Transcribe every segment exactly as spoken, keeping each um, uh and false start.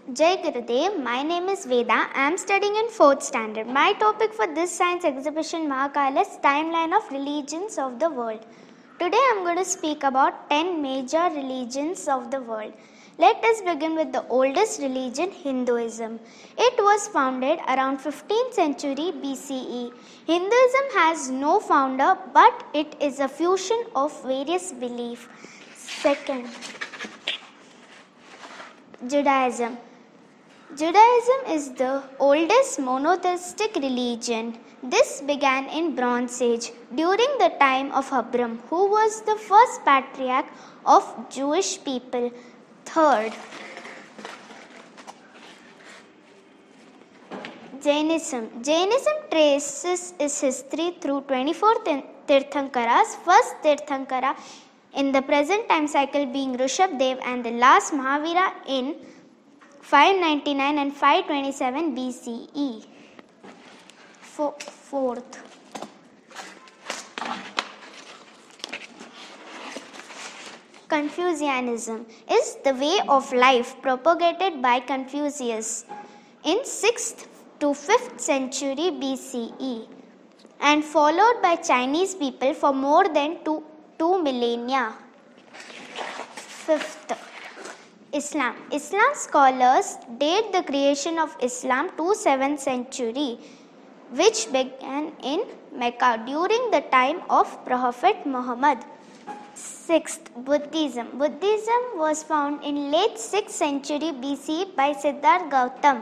Jai Gurudev, my name is Veda. I am studying in fourth standard. My topic for this science exhibition Mahakal is Timeline of Religions of the World. Today I am going to speak about ten major religions of the world. Let us begin with the oldest religion, Hinduism. It was founded around fifteenth century B C E. Hinduism has no founder, but it is a fusion of various beliefs. Second, Judaism. Judaism is the oldest monotheistic religion. This began in Bronze Age during the time of Abram, who was the first patriarch of Jewish people. Third, Jainism. Jainism traces its history through twenty-four Tirthankaras. First Tirthankara in the present time cycle being Rishabdev and the last Mahavira in five ninety-nine and five twenty-seven B C E. Fourth, Confucianism is the way of life propagated by Confucius in sixth to fifth century B C E and followed by Chinese people for more than two, two millennia. Fifth, Islam. Islam scholars date the creation of Islam to seventh century, which began in Mecca during the time of Prophet Muhammad. Sixth, Buddhism. Buddhism was found in late sixth century B C by Siddhartha Gautama.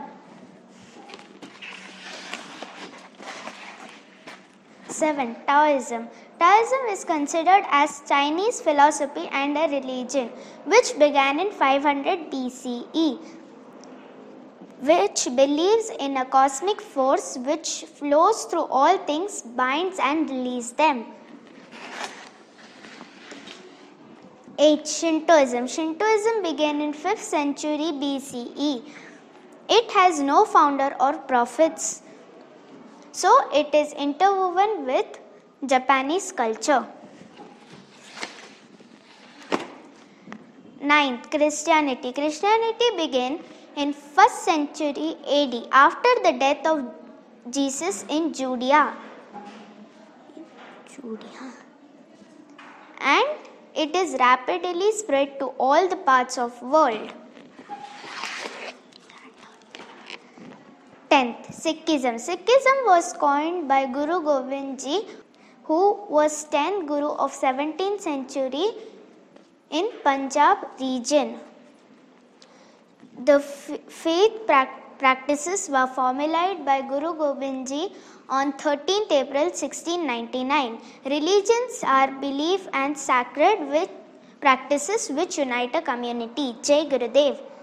Seven, Taoism. Taoism is considered as Chinese philosophy and a religion which began in five hundred B C E, which believes in a cosmic force which flows through all things, binds and releases them. Eight, Shintoism. Shintoism began in fifth century B C E. It has no founder or prophets, so it is interwoven with Japanese culture. Ninth, Christianity. Christianity began in first century A D after the death of Jesus in Judea. Judea. And it is rapidly spread to all the parts of the world. Tenth, Sikhism. Sikhism was coined by Guru Gobind Ji, who was tenth Guru of seventeenth century in Punjab region. The f- faith pra- practices were formulated by Guru Gobind Ji on thirteenth April sixteen ninety-nine. Religions are belief and sacred with practices which unite a community. Jai Gurudev.